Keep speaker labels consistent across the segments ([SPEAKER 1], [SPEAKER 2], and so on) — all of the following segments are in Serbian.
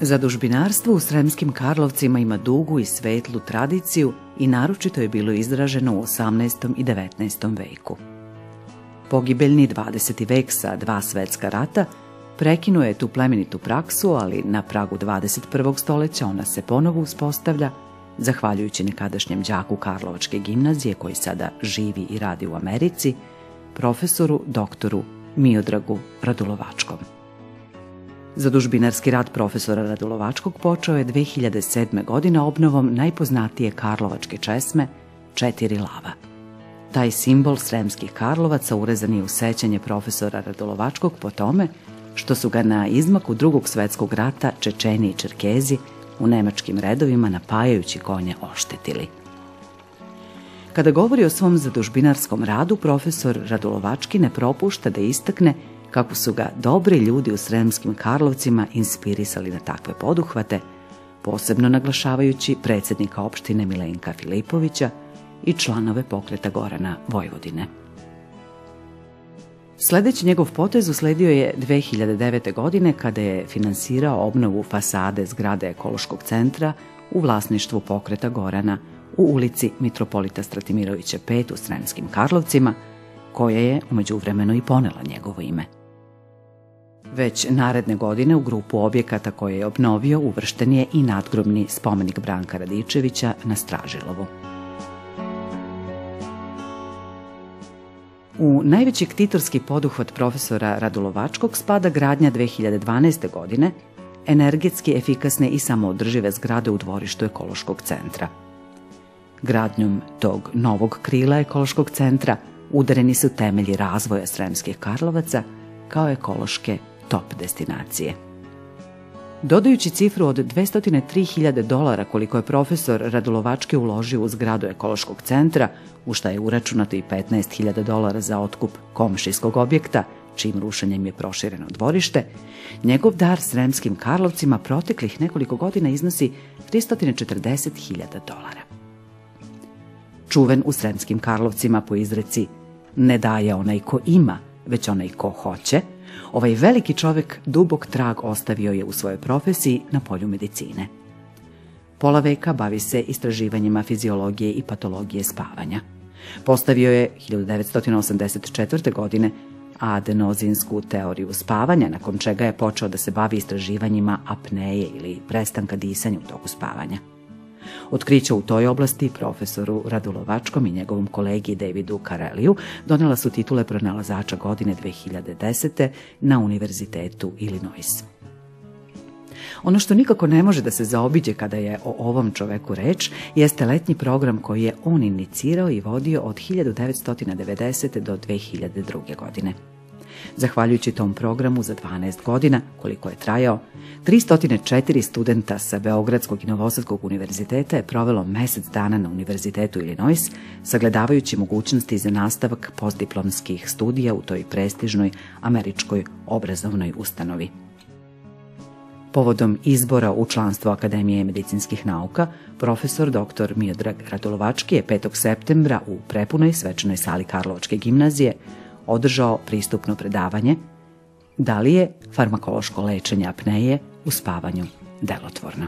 [SPEAKER 1] Zadužbinarstvo u Sremskim Karlovcima ima dugu i svetlu tradiciju i naročito je bilo izraženo u 18. i 19. veku. Pogibeljni 20. vek sa 2 svetska rata prekinuo je tu plemenitu praksu, ali na pragu 21. stoleća ona se ponovo uspostavlja, zahvaljujući nekadašnjem đaku Karlovačke gimnazije koji sada živi i radi u Americi, profesoru doktoru Miodragu Radulovačkom. Zadužbinarski rad profesora Radulovačkog počeo je 2007. godine obnovom najpoznatije karlovačke česme 4 lava. Taj simbol Sremskih Karlovaca urezan je u sećanje profesora Radulovačkog po tome što su ga na izmaku Drugog svetskog rata Čečeni i Čerkezi u nemačkim redovima napajajući konje oštetili. Kada govori o svom zadužbinarskom radu, profesor Radulovački ne propušta da istakne kako su ga dobri ljudi u Sremskim Karlovcima inspirisali na takve poduhvate, posebno naglašavajući predsjednika opštine Milenka Filipovića i članove pokreta Gorana Vojvodine. Sledeći njegov potez usledio je 2009. godine kada je finansirao obnovu fasade zgrade Ekološkog centra u vlasništvu pokreta Gorana u ulici Mitropolita Stratimirovića 5 u Sremskim Karlovcima, koja je umeđuvremeno i ponela njegovo ime. Već naredne godine u grupu objekata koje je obnovio uvršten je i nadgrobni spomenik Branka Radičevića na Stražilovu. U najveći ktitorski poduhvat profesora Radulovačkog spada gradnja 2012. godine energetski efikasne i samoodržive zgrade u dvorištu Ekološkog centra. Gradnjom tog novog krila Ekološkog centra udareni su temelji razvoja Sremskih Karlovaca kao ekološke top destinacije. Dodajući cifru od $203.000 koliko je profesor Radulovački uložio u zgradu Ekološkog centra, u šta je uračunato i $15.000 za otkup komšijskog objekta, čijim rušenjem je prošireno dvorište, njegov dar Sremskim Karlovcima proteklih nekoliko godina iznosi $340.000. Čuven u Sremskim Karlovcima po izreci "ne daje onaj ko ima, već onaj ko hoće", ovaj veliki čovek dubok trag ostavio je u svojoj profesiji na polju medicine. Pola veka bavi se istraživanjima fiziologije i patologije spavanja. Postavio je 1984. godine adenozinsku teoriju spavanja, nakon čega je počeo da se bavi istraživanjima apneje ili prestanka disanja u toku spavanja. Otkrića u toj oblasti profesoru Radulovačkom i njegovom kolegi Davidu Carelliju donela su titule pronalazača godine 2010. na Univerzitetu Illinois. Ono što nikako ne može da se zaobiđe kada je o ovom čoveku reč, jeste letnji program koji je on inicirao i vodio od 1990. do 2002. godine. Zahvaljujući tom programu za 12 godina, koliko je trajao, 304 studenta sa Beogradskog i Novosadskog univerziteta je provelo mesec dana na Univerzitetu Illinois, sagledavajući mogućnosti za nastavak postdiplomskih studija u toj prestižnoj američkoj obrazovnoj ustanovi. Povodom izbora u članstvo Akademije medicinskih nauka, profesor dr. Miodrag Radulovački je 5. septembra u prepunoj svečanoj sali Karlovačke gimnazije održao pristupno predavanje "Da li je farmakološko lečenje apneje u spavanju delotvorno?".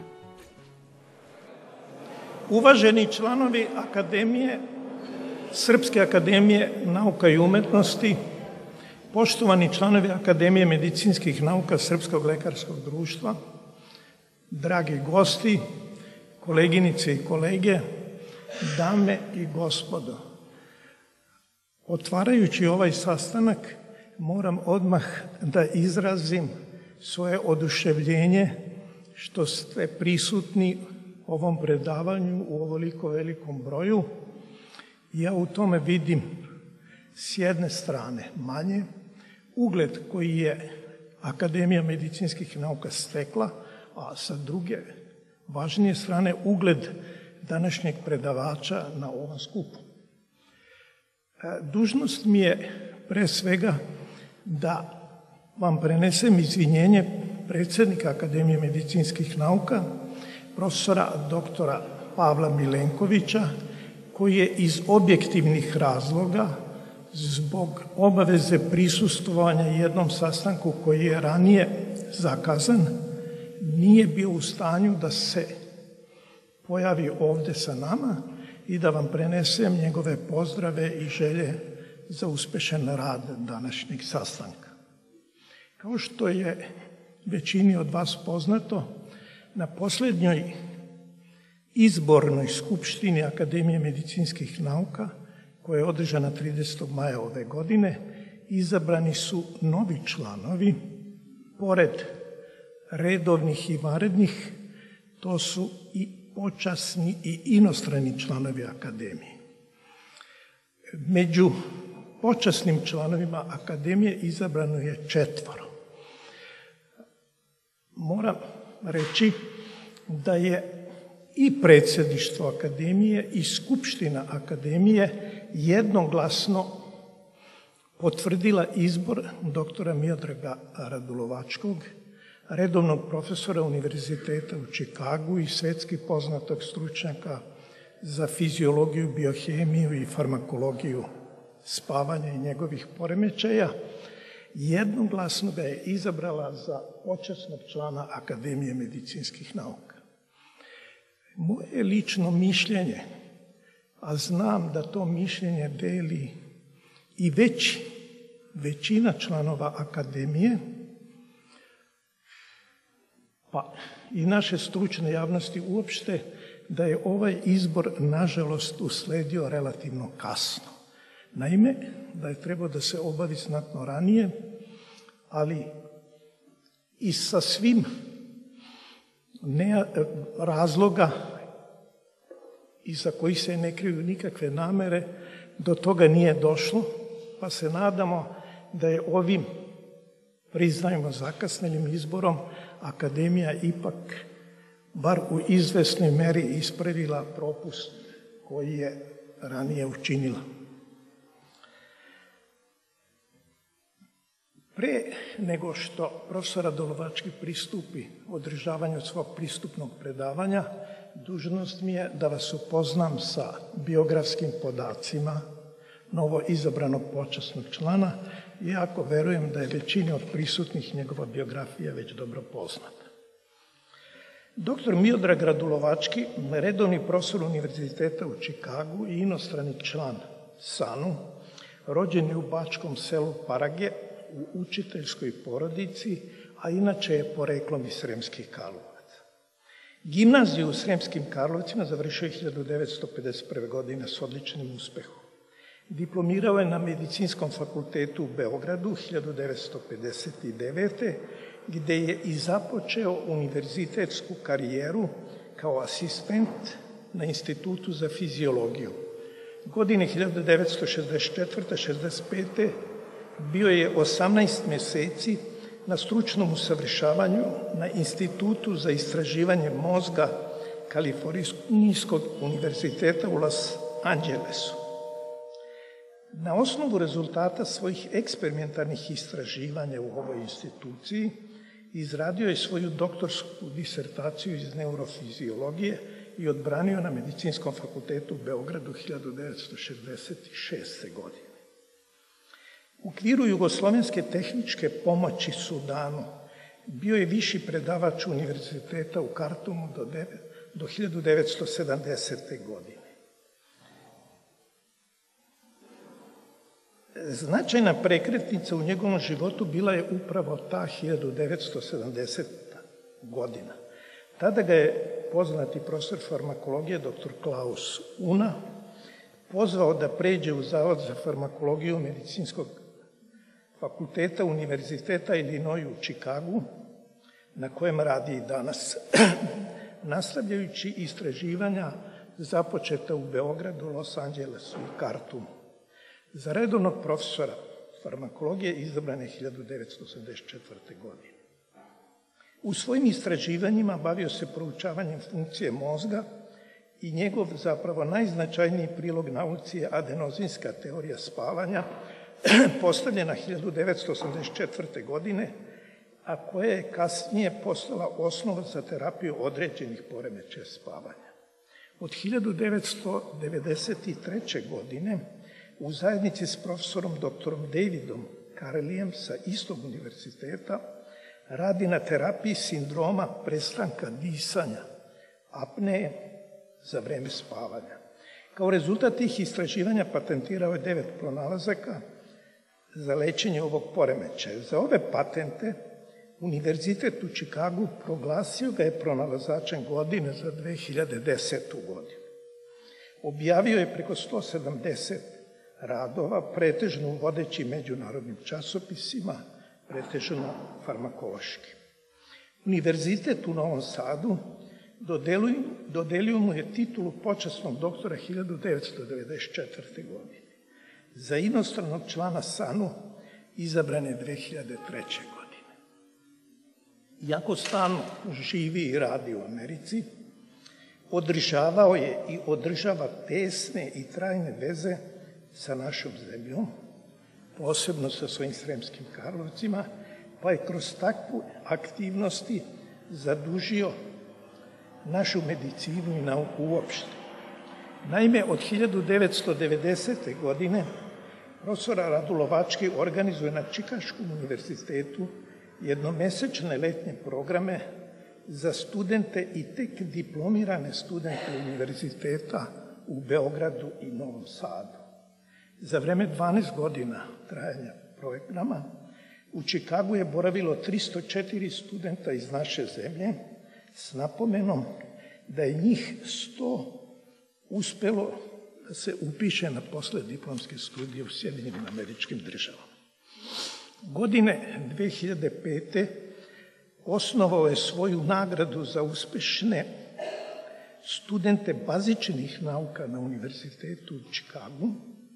[SPEAKER 2] Uvaženi članovi Akademije, Srpske akademije nauka i umetnosti, poštovani članovi Akademije medicinskih nauka Srpskog lekarskog društva, dragi gosti, koleginice i kolege, dame i gospodo. Otvarajući ovaj sastanak, moram odmah da izrazim svoje oduševljenje što ste prisutni ovom predavanju u ovoliko velikom broju. Ja u tome vidim s jedne strane manje ugled koji je Akademija medicinskih nauka stekla, a sa druge važnije strane ugled današnjeg predavača na ovom skupu. Dužnost mi je pre svega da vam prenesem izvinjenje predsjednika Akademije medicinskih nauka, profesora doktora Pavla Milenkovića, koji je iz objektivnih razloga zbog obaveze prisustvovanja jednom sastanku koji je ranije zakazan, nije bio u stanju da se pojavi ovdje sa nama i da vam prenesem njegove pozdrave i želje za uspešan rad današnjeg sastanka. Kao što je većini od vas poznato, na posljednjoj izbornoj skupštini Akademije medicinskih nauka, koja je održana 30. maja ove godine, izabrani su novi članovi, pored redovnih i vanrednih, to su i počasni i inostrani članovi Akademije. Među počasnim članovima Akademije izabrano je 4. Moram reći da je i predsjedništvo Akademije i Skupština Akademije jednoglasno potvrdila izbor doktora Miodraga Radulovačkog, redovnog profesora Univerziteta u Čikagu i svetski poznatog stručnjaka za fiziologiju, biohemiju i farmakologiju spavanja i njegovih poremećaja, jednoglasno ga je izabrala za počasnog člana Akademije medicinskih nauka. Moje lično mišljenje, a znam da to mišljenje deli i većina članova Akademije, pa i naše stručne javnosti uopšte, da je ovaj izbor, nažalost, usledio relativno kasno. Naime, da je trebao da se obavi znatno ranije, ali i sa svim razloga iza kojih se ne kriju nikakve namere, do toga nije došlo, pa se nadamo da je ovim, priznajmo, zakasnelim izborom Akademija ipak bar u izvesnoj meri ispravila propust koji je ranije učinila. Pre nego što profesor Radulovački pristupi održavanju svog pristupnog predavanja, dužnost mi je da vas upoznam sa biografskim podacima novo izabranog počasnog člana, iako verujem da je većini od prisutnih njegova biografija već dobro poznata. Dr. Miodrag Radulovački, redovni profesor Univerziteta u Čikagu i inostrani član SANU, rođen je u bačkom selu Parage u učiteljskoj porodici, a inače je poreklom iz Sremskih Karlovaca. Gimnaziju u Sremskim Karlovcima završio je 1951. godine s odličnim uspehom. Diplomirao je na Medicinskom fakultetu u Beogradu 1959. gde je i započeo univerzitetsku karijeru kao asistent na Institutu za fiziologiju. Godine 1964-65. bio je 18 meseci na stručnom usavršavanju na Institutu za istraživanje mozga Kalifornijskog univerziteta u Los Angelesu. Na osnovu rezultata svojih eksperimentarnih istraživanja u ovoj instituciji izradio je svoju doktorsku disertaciju iz neurofiziologije i odbranio na Medicinskom fakultetu u Beogradu 1966. godine. U okviru Jugoslovenske tehničke pomoći Sudanu bio je viši predavač Univerziteta u Kartumu do 1970. godine. Značajna prekretnica u njegovom životu bila je upravo ta 1970. godina. Tada ga je poznati profesor farmakologije dr. Klaus Una pozvao da pređe u Zavod za farmakologiju Medicinskog fakulteta Univerziteta Illinois u Čikagu, na kojem radi i danas, nastavljajući istraživanja započeta u Beogradu, Los Angelesu i Kartumu. Za redovnog profesora farmakologije izabran je 1984. godine. U svojim istraživanjima bavio se proučavanjem funkcije mozga i njegov zapravo najznačajniji prilog nauci je adenozinska teorija spavanja, postavljena 1984. godine, a koja je kasnije postala osnova za terapiju određenih poremećaja spavanja. Od 1993. godine u zajednici s profesorom dr. Davidom Carelijem sa istog univerziteta Radi na terapiji sindroma prestanka disanja, apneje za vreme spavanja. Kao rezultat tih istraživanja patentirao je 9 pronalazaka za lečenje ovog poremećaja. Za ove patente Univerzitet u Čikagu proglasio ga je pronalazačem godine za 2010. godinu. Objavio je preko 170 radova, pretežno u vodećim međunarodnim časopisima, pretežno farmakološki. Univerzitet u Novom Sadu dodelio mu je titulu počasnog doktora 1994. godine. Za inostranog člana SANU izabran je 2003. godine. Iako stalno živi i radi u Americi, održavao je i održava tesne i trajne veze sa našom zemljom, posebno sa svojim Sremskim Karlovcima, pa je kroz takvu aktivnosti zadužio našu medicinu i nauku uopšte. Naime, od 1990. godine profesor Radulovački organizuje na Čikaškom univerzitetu jednomesečne letnje programe za studente i tek diplomirane studente univerziteta u Beogradu i Novom Sadu. Za vreme 12 godina trajanja programa u Čikagu je boravilo 304 studenta iz naše zemlje s napomenom da je njih 100 uspelo da se upiše na posleddiplomske studije u Sjedinjenim Američkim Državama. Godine 2005. osnovao je svoju nagradu za uspešne studente bazičnih nauka na Univerzitetu u Čikagu,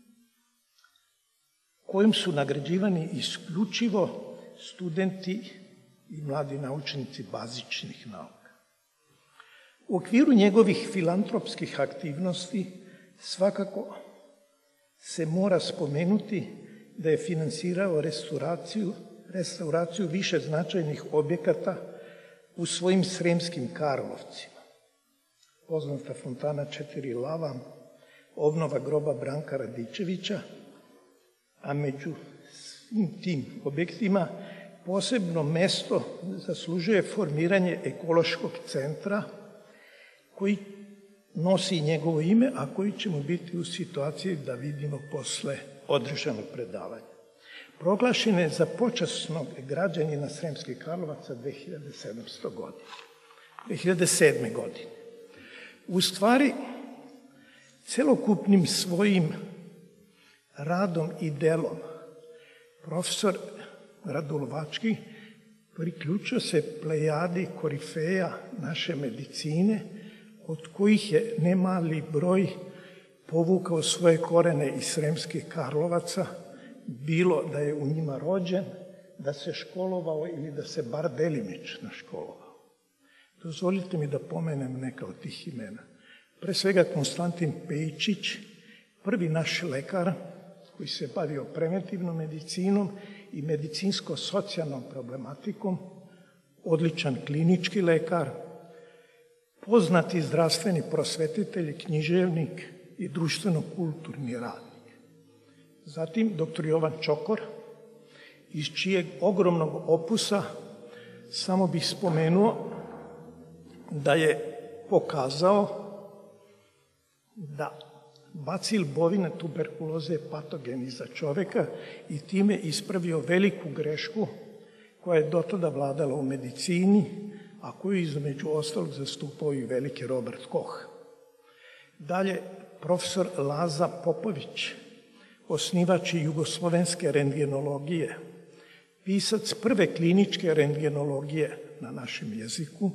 [SPEAKER 2] kojim su nagrađivani isključivo studenti i mladi naučnici bazičnih nauka. U okviru njegovih filantropskih aktivnosti svakako se mora spomenuti da je finansirao restauraciju više značajnih objekata u svojim Sremskim Karlovcima. Poznata fontana 4 lava, obnova groba Branka Radičevića, a među svim tim objektima posebno mesto zaslužuje formiranje ekološkog centra koji nosi njegovo ime, a koji ćemo biti u situaciji da vidimo posle održanog predavanja. Proglašen je za počasnog građanina Sremskih Karlovaca 2007. godine. U stvari, celokupnim svojim radom i delom profesor Radulovački priključio se plejadi korifeja naše medicine, od kojih je nemali broj povukao svoje korene iz Sremskih Karlovaca, bilo da je u njima rođen, da se školovao ili da se bar delimično školovao. Dozvolite mi da pomenem neka od tih imena. Pre svega Konstantin Pejčić, prvi naš lekar koji se bavio preventivnom medicinom i medicinsko-socijalnom problematikom, odličan klinički lekar, poznati zdravstveni prosvetitelj, književnik i društveno-kulturni radnik. Zatim dr. Jovan Čokor, iz čijeg ogromnog opusa samo bih spomenuo da je pokazao da bacil bovine tuberkuloze je patogen iza čoveka i time ispravio veliku grešku koja je dotada vladala u medicini, a koju između ostalog zastupao i veliki Robert Koch. Dalje, profesor Laza Popović, osnivač jugoslovenske rentgenologije, pisac prve kliničke rentgenologije na našem jeziku,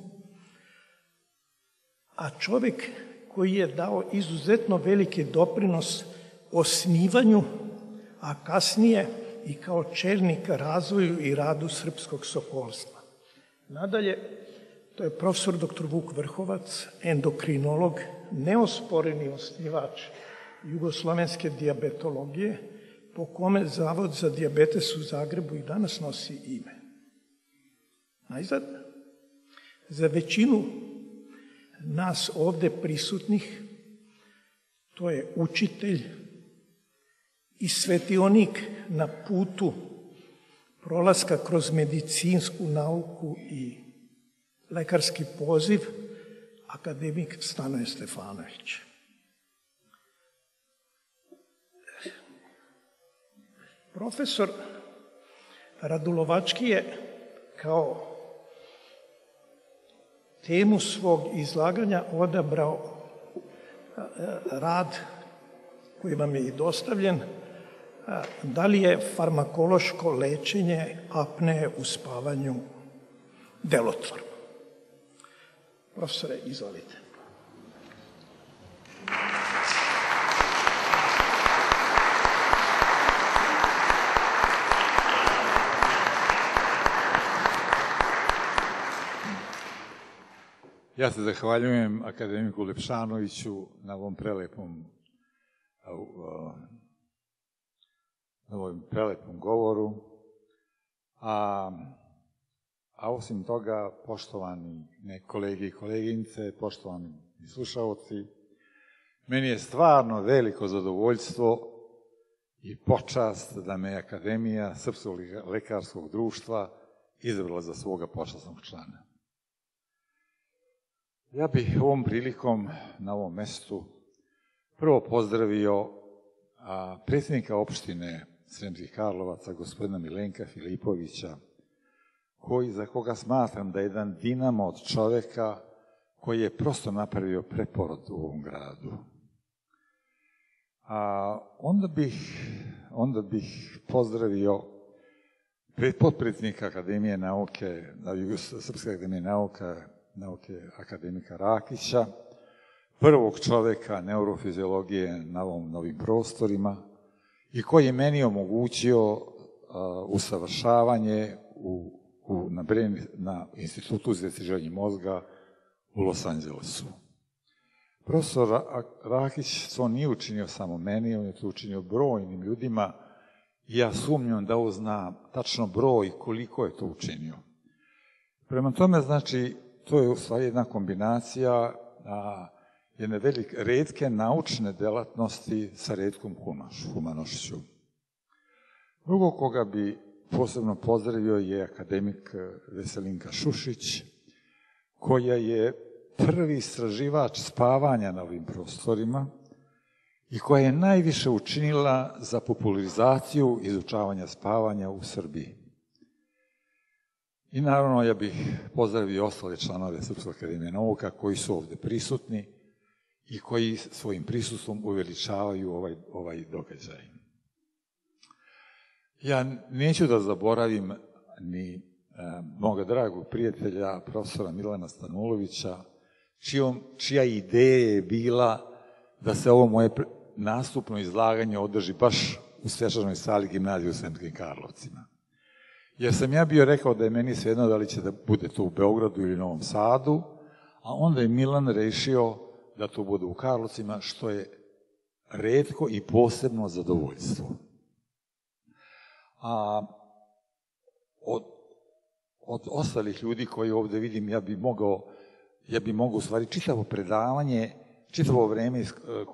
[SPEAKER 2] a čovek koji je dao izuzetno veliki doprinos osnivanju, a kasnije i kao čelnik razvoju i radu srpskog sokolstva. Nadalje, to je profesor dr. Vuk Vrhovac, endokrinolog, neosporeni osnivač jugoslovenske dijabetologije, po kome Zavod za dijabetes u Zagrebu i danas nosi ime. Najzad, za većinu nas ovde prisutnih, to je učitelj i svetionik na putu prolaska kroz medicinsku nauku i lekarski poziv, akademik Stanoje Stefanović. Profesor Radulovački je kao temu svog izlaganja odabrao rad koji vam je i dostavljen, da li je farmakološko lečenje apneje u spavanju delotvorno. Profesore, izvolite.
[SPEAKER 3] Ja se zahvaljujem akademiku Lepšanoviću na ovom prelepom govoru, a osim toga, poštovani kolege i koleginice, poštovani slušaoci, meni je stvarno veliko zadovoljstvo i počast da me Akademija Srpskog lekarskog društva izabrala za svoga počasnog člana. Ja bih ovom prilikom na ovom mestu prvo pozdravio predsjednika opštine Sremskih Karlovaca, gospodina Milenka Filipovića, za koga smatram da je jedan dinamo od čoveka koji je prosto napravio preporod u ovom gradu. Onda bih pozdravio potpredsjednika Akademije nauke, Srpske akademije nauke akademika Rakića, prvog čoveka neurofiziologije na ovim prostorima i koji je meni omogućio usavršavanje na Institutu za istraživanje mozga u Los Angelesu. Profesor Rakić to nije učinio samo meni, on je to učinio brojnim ljudima i ja sumnjam da on zna tačno broj koliko je to učinio. Prema tome, znači, to je u stvari jedna kombinacija jedne retke naučne delatnosti sa retkom humanošću. Drugo koga bi posebno pozdravio je akademik Veselinka Šušić, koja je prvi istraživač spavanja na ovim prostorima i koja je najviše učinila za popularizaciju izučavanja spavanja u Srbiji. I naravno ja bih pozdravio ostale članove Srpske akademije nauka koji su ovde prisutni i koji svojim prisustvom uveličavaju ovaj događaj. Ja neću da zaboravim ni moga dragog prijatelja, profesora Milana Stanulovića, čija ideja je bila da se ovo moje nastupno izlaganje održi baš u svečanoj sali gimnazije u Sremskim Karlovcima. Jer sam ja bio rekao da je meni svejedno da li će da bude to u Beogradu ili Novom Sadu, a onda je Milan rešio da to bude u Karlovcima, što je retko i posebno zadovoljstvo. Od ostalih ljudi koji ovde vidim, ja bi mogao u stvari čitavo vreme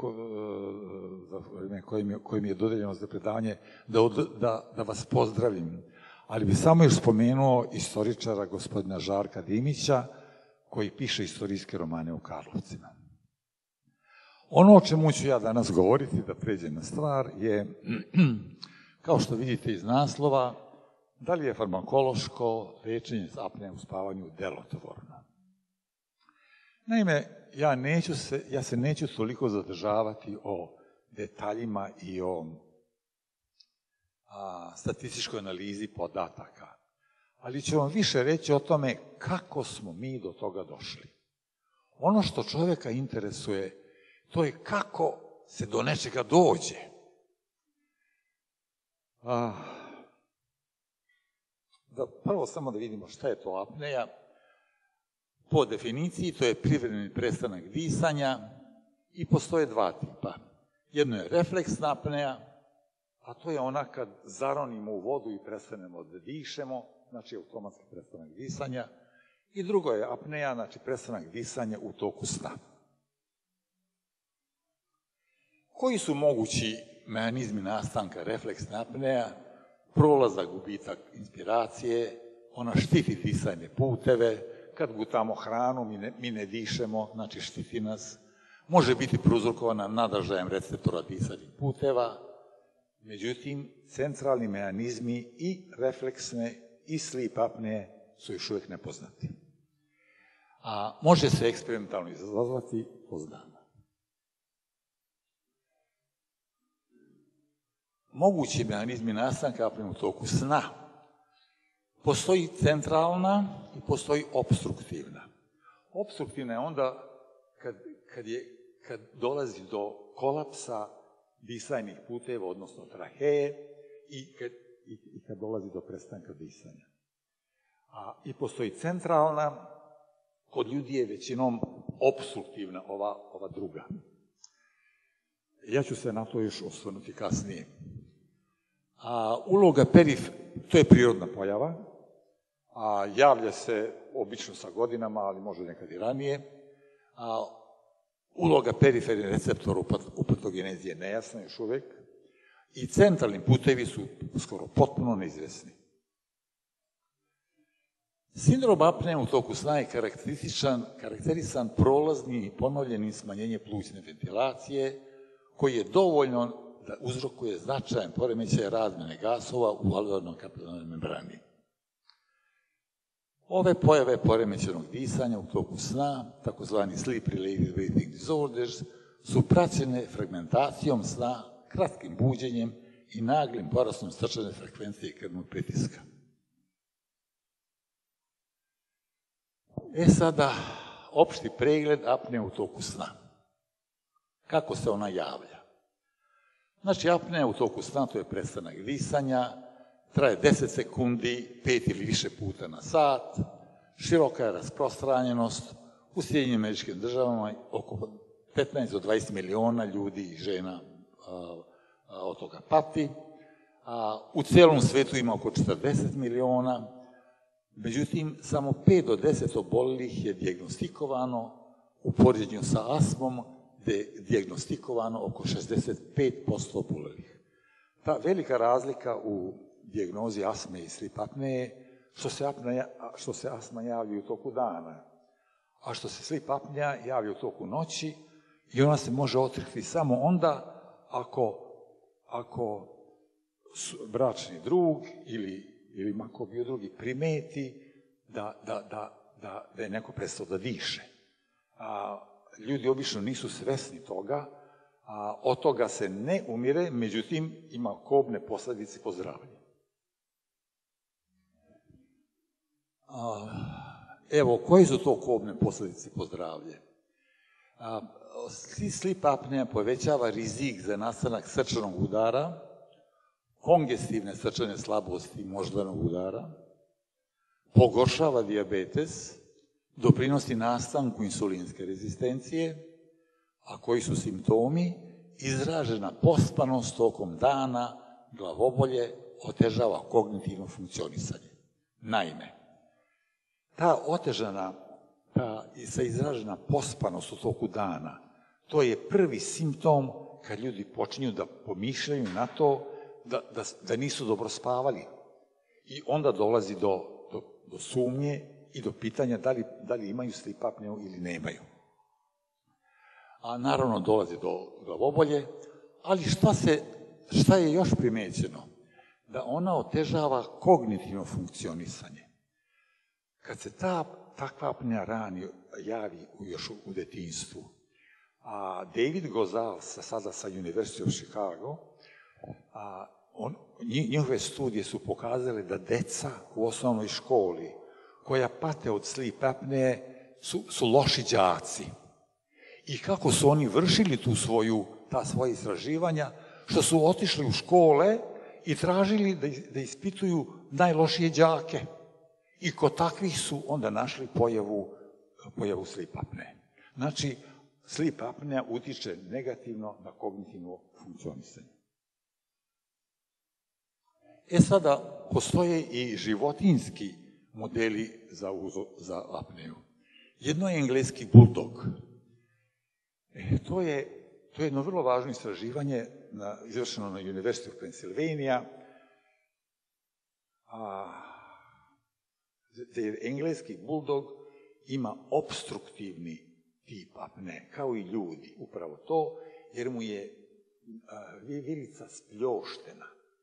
[SPEAKER 3] koje mi je dodeljeno za predavanje, da vas pozdravim. Ali bi samo još spomenuo istoričara gospodina Žarka Dimića, koji piše istorijske romane u Karlovcima. Ono o čemu ću ja danas govoriti, da pređem na stvar, je, kao što vidite iz naslova, da li je farmakološko lečenje apneje u spavanju delotvorno. Naime, ja se neću toliko zadržavati o detaljima i o statističkoj analizi podataka, ali ću vam više reći o tome kako smo mi do toga došli. Ono što čoveka interesuje, to je kako se do nečega dođe. Prvo samo da vidimo šta je to apneja. Po definiciji to je privremeni prestanak disanja i postoje dva tipa. Jedno je refleksna apneja, a to je ona kad zaronimo u vodu i prestanemo da dišemo, znači automatski prestanak disanja. I drugo je apneja, znači prestanak disanja u toku sna. Koji su mogući mehanizmi nastanka refleksne apneja? prolazak, gubitak inspiracije, ona štiti disajne puteve, kad gutamo hranu mi ne dišemo, znači štiti nas. Može biti prouzrokovana nadažajem receptora disajnih puteva, međutim, centralni mehanizmi i refleksne i sleep apnee su još uvijek nepoznati. A može se eksperimentalno izazvati kroz dana. Mogući mehanizmi nastanka apnee u toku sna. Postoji centralna i postoji obstruktivna. Obstruktivna je onda kad dolazi do kolapsa disajnih puteva, odnosno traheje, i kad dolazi do prestanka disanja. I postoji centralna, kod ljudi je većinom obstruktivna, ova druga. Ja ću se na to još osvrnuti kasnije. Uloga to je prirodna pojava, javlja se obično sa godinama, ali može nekad i ranije. Uloga perifernih receptora u patogenezi je nejasna još uvijek i centralni putevi su skoro potpuno neizvesni. Sindrom apnee u toku sna je karakterisan prolaznim i ponovljenim smanjenjem plućne ventilacije, koji je dovoljno da uzrokuje značajan poremećaj razmjene gasova u alveolarnoj kapilarnoj membrani. Ove pojave poremećenog disanja u toku sna, takozvani sleep-related breathing disorders, su praćene fragmentacijom sna, kratkim buđenjem i naglim porastom srčane frekvencije krvnog pritiska. Sada, opšti pregled apnee u toku sna. Kako se ona javlja? Znači, apnea u toku sna, to je prestanak disanja, traje 10 sekundi, 5 ili više puta na sat, široka je rasprostranjenost, u Sjedinjenim Američkim Državama oko 15 do 20 miliona ljudi i žena od toga pati, u cijelom svetu ima oko 40 miliona, međutim, samo 5 do 10 obolelih je dijagnostikovano, u poređenju sa astmom, gde je dijagnostikovano oko 65% obolelih. Ta velika razlika u dijagnozi astme i sleep apnee, što se astma javlja u toku dana, a što se sleep apnea javlja u toku noći i ona se može otkriti samo onda ako bračni drug ili mako bio drugi primeti da je neko prestao da diše. Ljudi obično nisu svesni toga, od toga se ne umire, međutim ima kobne posljedice po zdravlje. Evo, koje su to kobne posljedice po zdravlje? Sleep apnea povećava rizik za nastanak srčanog udara, kongestivne srčane slabosti i moždanog udara, pogoršava dijabetes, doprinosi nastanku insulinske rezistencije, a koji su simptomi? Izražena pospanost tokom dana, glavobolje, otežava kognitivno funkcionisanje. Naime, ta izražena pospanost u toku dana, to je prvi simptom kad ljudi počinju da pomišljaju na to da nisu dobro spavali. I onda dolazi do sumnje i do pitanja da li imaju sleep apneu ili nemaju. A naravno dolazi do glavobolje, ali šta je još primećeno? Da ona otežava kognitivno funkcionisanje. Kad se takva apnea rani javi još u detinjstvu, David Gozal sada sa University of Chicago, njihove studije su pokazale da deca u osnovnoj školi koja pate od sleep apnee su loši đaci. I kako su oni vršili ta svoja istraživanja, što su otišli u škole i tražili da ispituju najlošije đake. I kod takvih su onda našli pojavu sleep apnee. Znači, sleep apnea utiče negativno na kognitivno funkcionisanje. Sada, postoje i životinjski modeli za apneu. Jedno je engleski buldog. To je jedno vrlo važno istraživanje izvršeno na University of Pennsylvania. engleski buldog ima obstruktivni tip apne, kao i ljudi, upravo to, jer mu je vilica spljoštena.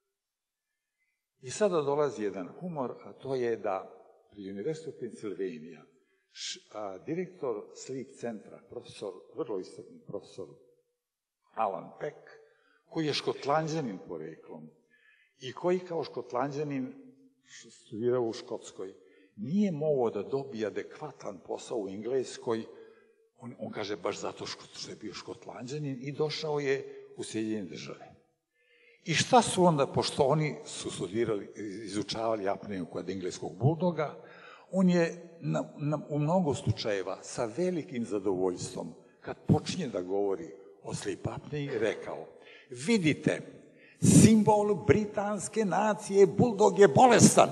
[SPEAKER 3] I sada dolazi jedan humor, a to je da pri Univerzitetu Pensilvanija direktor Sleep centra, vrlo istaknuti profesor Alan Peck, koji je Škotlanđanin poreklom i koji kao Škotlanđanin studirao u Škotskoj, nije mogao da dobije adekvatan posao u Engleskoj, on kaže baš zato što je bio Škotlanđanin i došao je u Sjedinjene Države. I šta su onda, pošto oni su studirali, izučavali apneju kod engleskog buldoga, on je u mnogo slučajeva sa velikim zadovoljstvom, kad počinje da govori o sleep apneji, rekao: vidite, simbol britanske nacije, buldog je bolestan.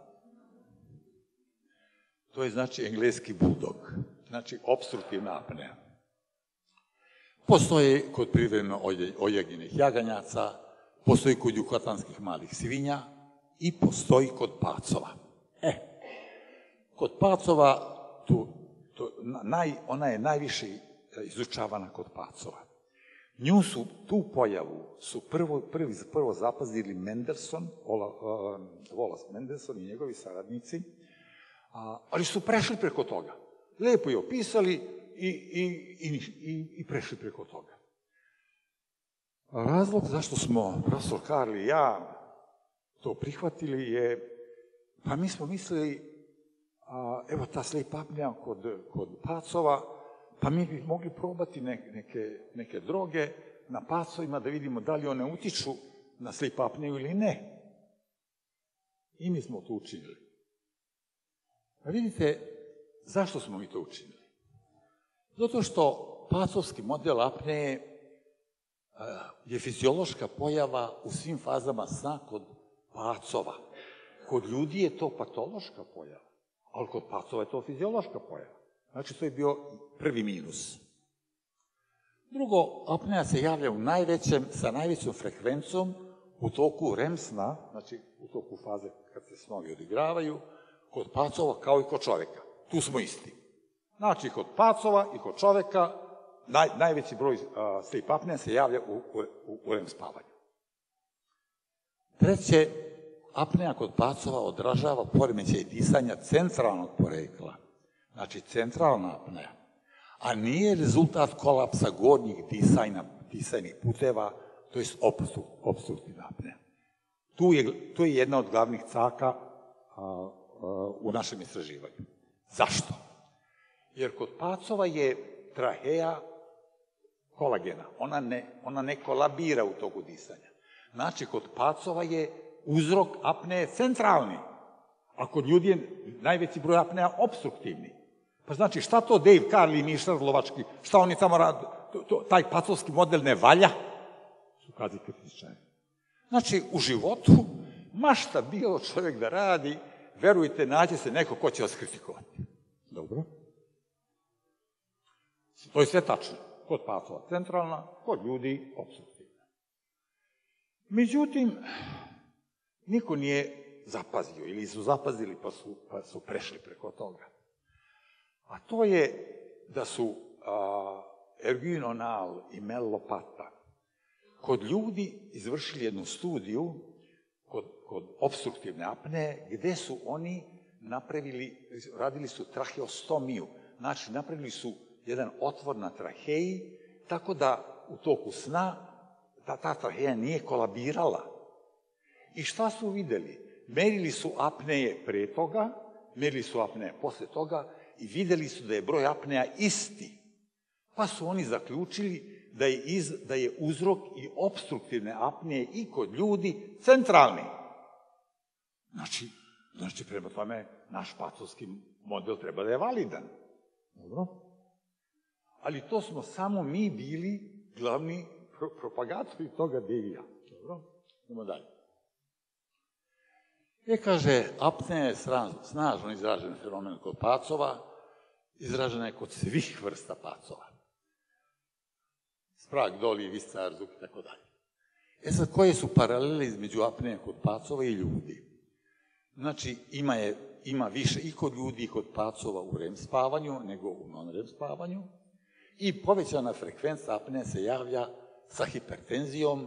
[SPEAKER 3] To je znači engleski buldog, znači opstruktivna apneja. Postoji kod privremeno ojeginih jaganjaca, postoji kod jugotanskih malih svinja i postoji kod pacova. Kod pacova, ona je najviše izučavana kod pacova. Tu pojavu su prvo zapazili Mendelssohn, Wallace Mendelssohn i njegovi saradnici, ali su prešli preko toga. Lepo je opisali i prešli preko toga. Razlog zašto smo, profesor Karl i ja, to prihvatili je, pa mi smo mislili, evo ta sleep apnea kod pacova, pa mi bi mogli probati neke droge na pacovima da vidimo da li one utiču na sleep apneu ili ne. I mi smo to učinili. A vidite, zašto smo mi to učinili? Zato što pacovski model apneje je fiziološka pojava u svim fazama sna kod pacova. Kod ljudi je to patološka pojava, ali kod pacova je to fiziološka pojava. Znači, to je bio prvi minus. Drugo, apneja se javlja sa najvećom frekvencom u toku REM sna, znači u toku faze kad se snovi odigravaju, kod pacova kao i kod čoveka. Tu smo isti. Znači, kod pacova i kod čoveka najveći broj sleep apnea se javlja u REM spavanju. Treće, apnea kod pacova odražava poremećaj disanja centralnog porekla. Znači, centralna apnea, a nije rezultat kolapsa gornjih disajnih puteva, to je opstruktivna apnea. Tu je jedna od glavnih caka u našem istraživanju. Zašto? Jer kod pacova je traheja kolagena, ona ne kolabira u toku disanja. Znači, kod pacova je uzrok apneje centralni, a kod ljudi je najveći broj apneja opstruktivni. Pa znači, šta to Dave Carli i Miša Zlovački, šta oni tamo rade, taj pacovski model ne valja, su kazali fizičari. Znači, u životu, ma šta bilo čovjek da radi, verujte, nađe se neko ko će vas kritikovati. Dobro? To je sve tačno. Kod pacova centralna, kod ljudi opstruktivna. Međutim, niko nije zapazio, ili su zapazili pa su prešli preko toga. A to je da su Erginonal i Mel Lopata kod ljudi izvršili jednu studiju kod opstruktivne apneje, gde su oni radili su traheostomiju. Znači, napravili su jedan otvor na traheji, tako da u toku sna ta traheja nije kolabirala. I šta su videli? Merili su apneje pre toga, merili su apneje posle toga i videli su da je broj apneja isti. Pa su oni zaključili da je uzrok i opstruktivne apneje i kod ljudi centralni. Znači, prema tome, naš pacovski model treba da je validan. Dobro? Ali to smo samo mi bili glavni propagatori toga devija. Dobro? Idemo dalje. Kaže, apneja je snažno izražen fenomen kod pacova, izražena je kod svih vrsta pacova. Sprag, doli, viscar, zuk i tako dalje. Sad, koje su paralele između apneja kod pacova i ljudi? Znači, ima više i kod ljudi i kod pacova u REM spavanju nego u non-REM spavanju i povećana frekvenca apneje se javlja sa hipertenzijom,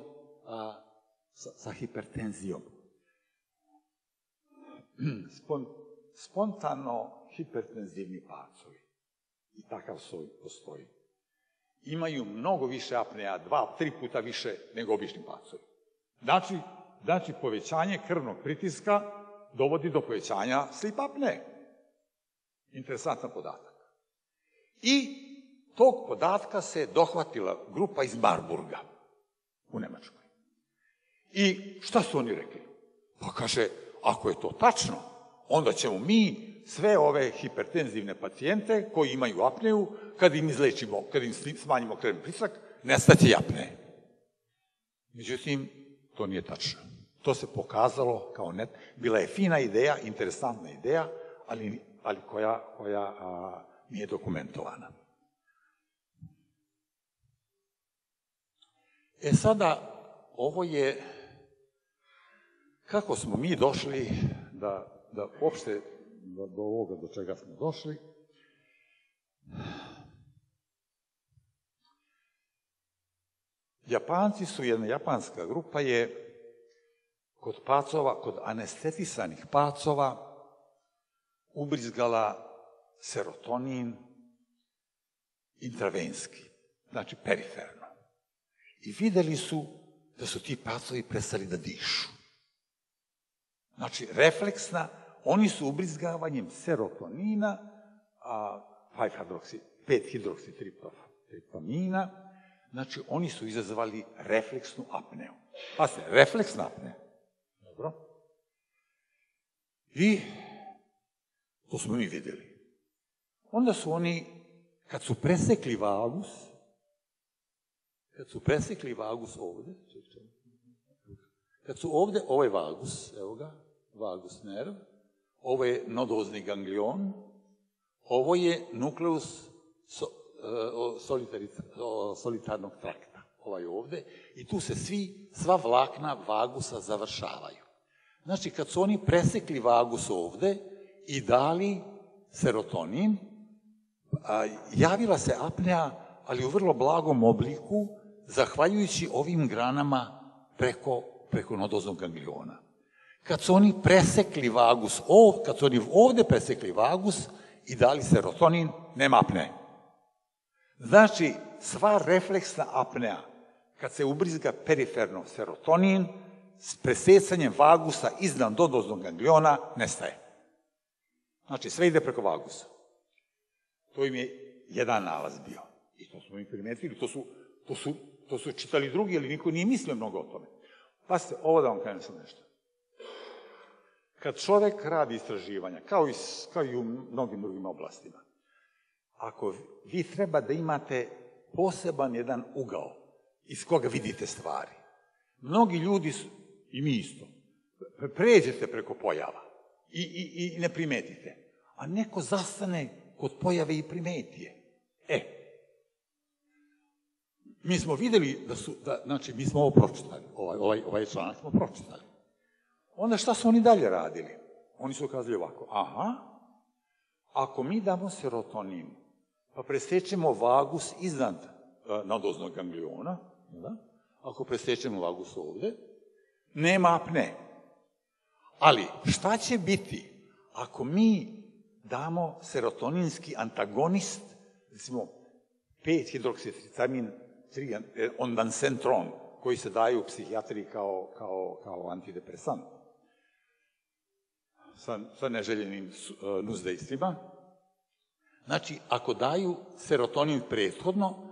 [SPEAKER 3] Spontano hipertenzivni pacovi, i takav postoji, imaju mnogo više apneja, 2-3 puta više nego obični pacovi. Znači, povećanje krvnog pritiska dovodi do povećanja sleep apneje. Interesantan podatak. I tog podatka se dohvatila grupa iz Marburga u Nemačkoj. I šta su oni rekli? Pa kaže, ako je to tačno, onda ćemo mi sve ove hipertenzivne pacijente koji imaju apneju, kad im izlečimo, kad im smanjimo krvni pritisak, nestaće apneje. Međutim, to nije tačno. To se pokazalo kao bila je fina ideja, interesantna ideja, ali koja nije dokumentovana. Sada, ovo je kako smo mi došli da uopšte do ovoga do čega smo došli. Japanci su, jedna japanska grupa je kod pacova, kod anestetisanih pacova ubrizgala serotonin intravenski, znači periferno. I videli su da su ti pacovi prestali da dišu. Znači, refleksna, oni su ubrizgavanjem serotonina, 5-hidroksitriptamina, znači, oni su izazvali refleksnu apneju. Pazite, refleksna apneja. Dobro. I to smo mi vidjeli. Onda su oni, kad su presekli vagus ovde, kad su ovde, ovo je vagus, evo ga, vagus nerv, ovo je nodozni ganglion, ovo je nukleus solitarnog trakta, ovaj ovde, i tu se sva vlakna vagusa završavaju. Znači, kad su oni presekli vagus ovde i dali serotonin, javila se apneja, ali u vrlo blagom obliku, zahvaljujući ovim granama preko nodoznog gangliona. Kad su oni presekli vagus, kad su oni ovde presekli vagus i dali serotonin, nema apneje. Znači, sva refleksna apneja, kad se ubrizga periferno serotonin, s presecanjem vagusa iznad nodoznog gangliona, nestaje. Znači, sve ide preko vagusa. To im je jedan nalaz bio. I to smo mi primetili, to su čitali drugi, ali niko nije mislio mnogo o tome. Pazite, ovo da vam kažem sam nešto. Kad čovek radi istraživanja, kao i u mnogim drugim oblastima, ako vi treba da imate poseban jedan ugao iz koga vidite stvari, mnogi ljudi, i mi isto, pređete preko pojava i ne primetite, a neko zastane kod pojave i primeti je. Mi smo videli znači, mi smo ovo pročitali, ovaj članak smo pročitali. Onda šta su oni dalje radili? Oni su kazali ovako, ako mi damo serotonin, pa presečemo vagus iznad nodoznog gangliona, ako presečemo vagus ovde, nema apneje. Ali šta će biti ako mi damo serotoninski antagonist, recimo 5-hidroksitriptamin, ondancentron, koji se daju u psihijatriji kao antidepresant, sa neželjenim nusdejstvima. Znači, ako daju serotonin prethodno,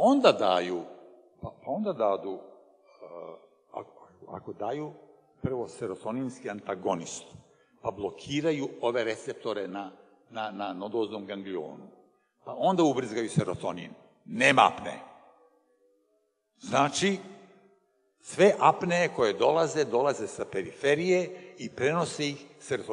[SPEAKER 3] ako daju prvo serotoninski antagonist, pa blokiraju ove receptore na nodoznom ganglionu, pa onda ubrizgaju serotonin, nema apneje. Znači, sve apneje koje dolaze sa periferije i prenose ih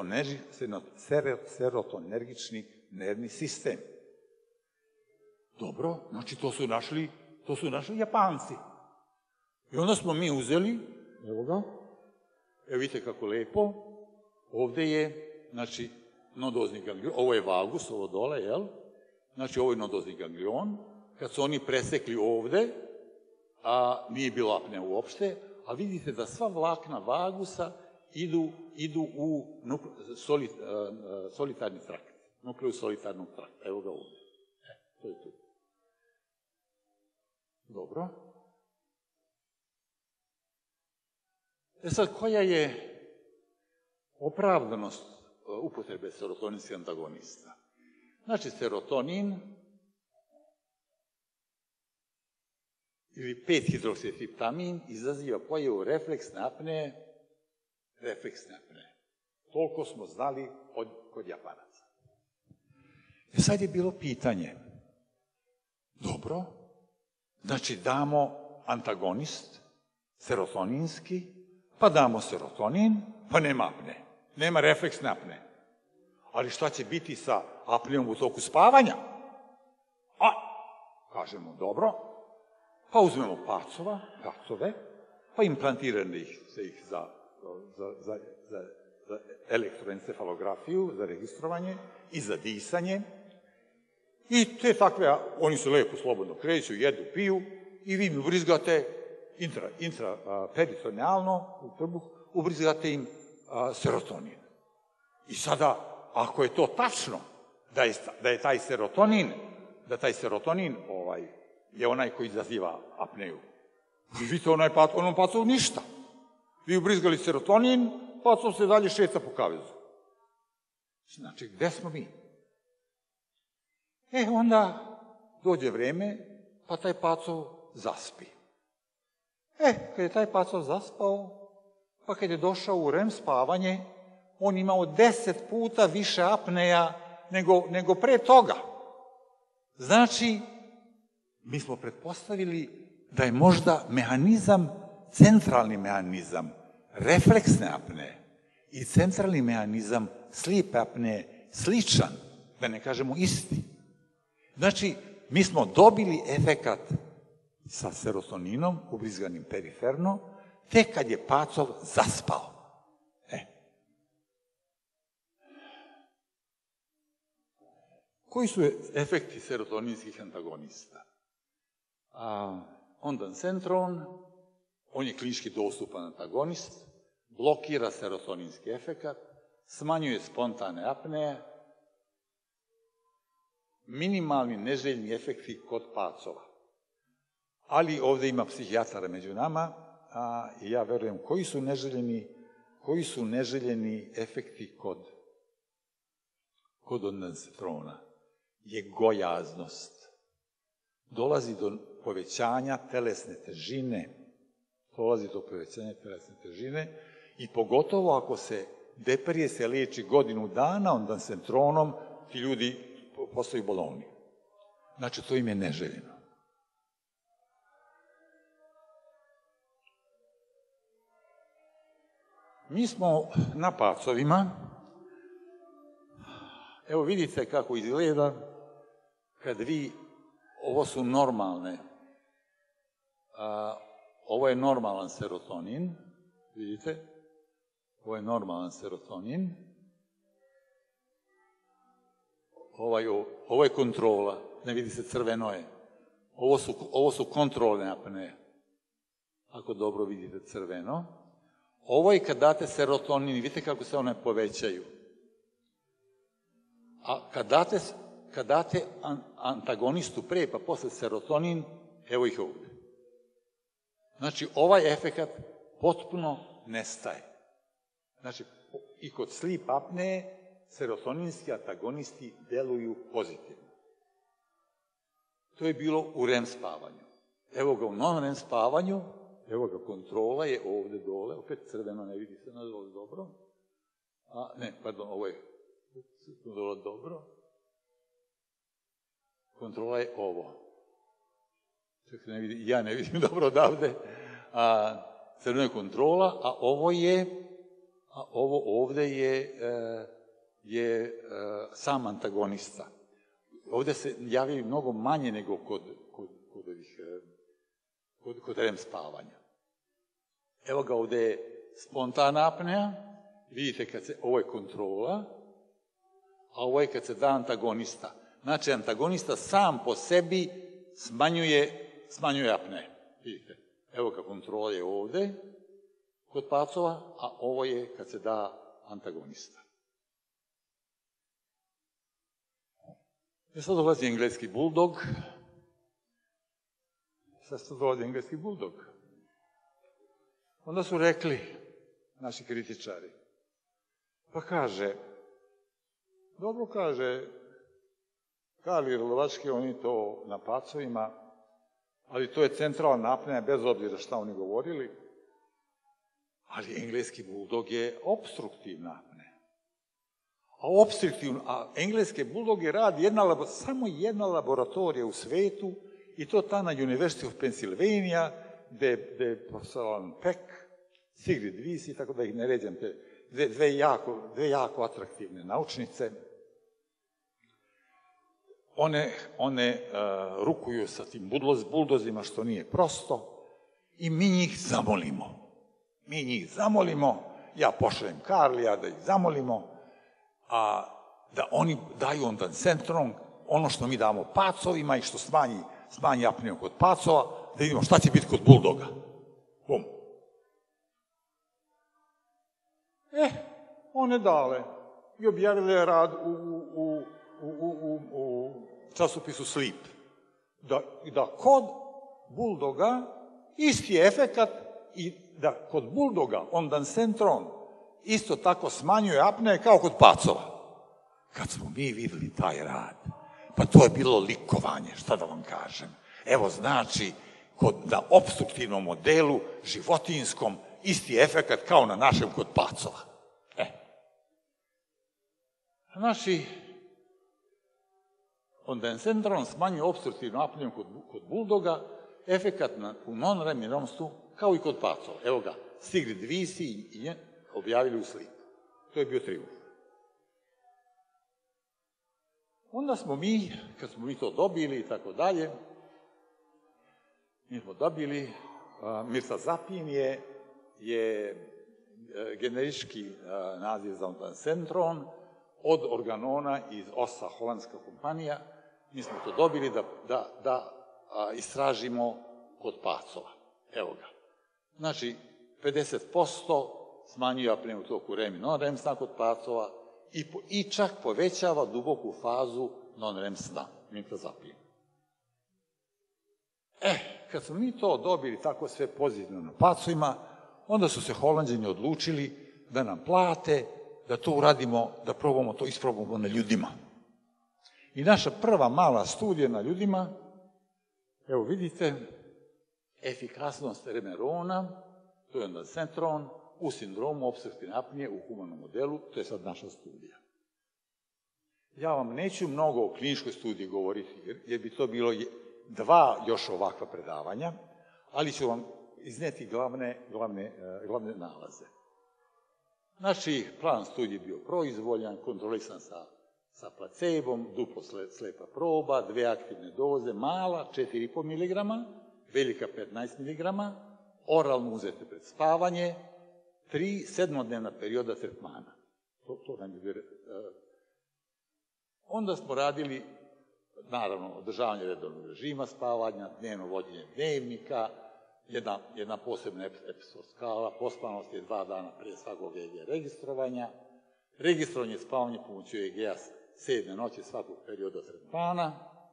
[SPEAKER 3] serotonergični nervni sistem. Dobro, znači to su našli Japanci. I onda smo mi uzeli, evo ga, evo vidite kako lepo, Ovde je, znači, nodozni ganglion, ovo je valgus, ovo dole, jel? Znači, ovo je nodozni ganglion. Kad su oni presekli ovde, a nije bilo apnea uopšte, a vidite da sva vlakna vagusa idu u solitarni trakt, nukleus solitarnog trakta. Evo ga ovde. To je tu. Dobro. Sad, koja je opravdanost upotrebe serotoninskih antagonista? Znači, serotonin ili 5-hidroksitriptamin izaziva pojavu refleksne apneje. Toliko smo znali kod Japanaca. Sad je bilo pitanje. Dobro, znači damo antagonist, serotoninski, pa damo serotonin, pa nema apneje. Nema refleksne apneje. Ali šta će biti sa apnejom u toku spavanja? Kažemo, dobro, pa uzmemo pacove, pa implantiramo ih za elektroencefalografiju, za registrovanje i za disanje. I te takve, oni se lepo slobodno kreću, jedu, piju i vi mi ubrizgate intraperitonealno u trbuh, ubrizgate im serotonin. I sada, ako je to tačno, da je taj serotonin je onaj koji izaziva apneju, vi vidite onom pacovu ništa. Vi ubrizgali serotonin, pacov se dalje šeca po kavezu. Znači, gde smo mi? Onda dođe vreme, pa taj pacov zaspi. Kad je taj pacov zaspao, pa kad je došao u REM spavanje, on imao 10 puta više apneja nego pre toga. Znači, mi smo pretpostavili da je možda centralni mehanizam refleksne apneje i centralni mehanizam sleep apneje sličan, da ne kažemo isti. Znači, mi smo dobili efekat sa serotoninom, ubrizganim periferno, tek kad je pacov zaspao. Koji su efekti serotoninskih antagonista? Ondansetron, on je klinički dostupan antagonist, blokira serotoninski efekat, smanjuje spontane apneje, minimalni neželjni efekti kod pacova. Ali ovde ima psihijatara među nama, i ja verujem koji su neželjeni efekti kod ondansetrona. Je gojaznost. Dolazi do povećanja telesne težine, i pogotovo ako se deperije se leči godinu dana ondansetronom, ti ljudi postaju boloni. Znači, to im je neželjeno. Mi smo na pacovima, evo vidite kako izgleda kad ovo su normalne, ovo je normalan serotonin, vidite, ovo je normalan serotonin, ovo je kontrola, ne vidi se, crveno je, ovo su kontrolne apneje, ako dobro vidite crveno, ovo je kad date serotonin, vidite kako se one povećaju, a kad date antagonistu pre, pa posle serotonin, evo ih ovde. Znači, ovaj efekat potpuno nestaje. Znači, i kod sleep apneje serotoninski antagonisti deluju pozitivno. To je bilo u REM spavanju. Evo ga u non-REM spavanju, evo ga kontrola je ovde dole, opet crveno, ne vidi se nadalje dobro. Ovo je dole dobro. Kontrola je ovo. Ja ne vidim dobro odavde. Crveno je kontrola, a ovo ovde je sam antagonista. Ovde se javljaju mnogo manje nego kod REM spavanja. Evo ga ovde je spontana apneja vidite, ovo je kontrola, a ovo je kad se da antagonista. Znači, antagonista sam po sebi smanjuje apne. Vidite, evo ga kontrola je ovde, kod pacova, a ovo je kad se da antagonista. Sad dolazi engleski buldog. Onda su rekli naši kritičari, pa kaže, dobro kaže, Karl i Rlovački, oni to na pacovima, ali to je centralna apnea, bez obzira šta oni govorili, ali engleski buldog je opstruktivna apnea. A engleske buldoge radi samo jedna laboratorija u svetu, i to ta na University of Pennsylvania, gde je profesor Alan Peck, Sigrid Wiese, tako da ih ne ređam, dve jako atraktivne naučnice. One rukuju sa tim buldozima, što nije prosto, i mi njih zamolimo. Ja pošaljem Karlija da ih zamolimo, a da oni daju onda centrom ono što mi damo pacovima i što smanji apneu kod pacova, da vidimo šta će biti kod buldoga. Bum. One dale i objavile rad u časopisu Sleep. Da kod buldoga isti efekat i da kod buldoga ondancentron isto tako smanjuje apne kao kod pacova. Kad smo mi videli taj rad, pa to je bilo likovanje, šta da vam kažem. Evo znači, na opstruktivnom modelu, životinskom, isti efekat kao na našem kod pacova. Znači, ondancentron smanjuje opstruktivnu apneu kod buldoga, efekat u non-REM minomstvu kao i kod pacova. Evo ga, Sigrid Wiese i objavili u Sleep. To je bio triumf. Onda smo mi, kad smo mi to dobili i tako dalje, mi smo dobili, mirtazapin je generički naziv za ondancentron od organona iz OSA, holandska kompanija. Mi smo to dobili da istražimo kod pacova. Evo ga. Znači, 50% smanjuje apneu toku REM i non-REM sna kod pacova i čak povećava duboku fazu non-REM sna, mirtazapin. Kad smo mi to dobili tako sve pozitivno na pacovima, onda su se Holanđani odlučili da nam plate, da to uradimo, da isprobamo na ljudima. I naša prva mala studija na ljudima, evo vidite, efikasnost remerona, to je ondancentron, u sindromu opstruktivne apnije u humanom modelu, to je sad naša studija. Ja vam neću mnogo o kliničkoj studiji govoriti, jer bi to bilo 2 još ovakva predavanja, ali ću vam izneti glavne nalaze. Znači, plan studije je bio proizvoljan, kontrolisan sa placebom, duplo slepa proba, 2 aktivne doze, mala 4,5 mg, velika 15 mg, oralno uzete pred spavanje, 3 sedmodnevna perioda tretmana. To nam je bio. Onda smo radili, naravno, održavanje redovnog režima spavanja, dnevno vođenje dnevnika, jedna posebna episod skala, pospanost je 2 dana prije svakog EG registrovanja, registrovanje spavanja pomoću EG-a 7. noći svakog perioda tretmana,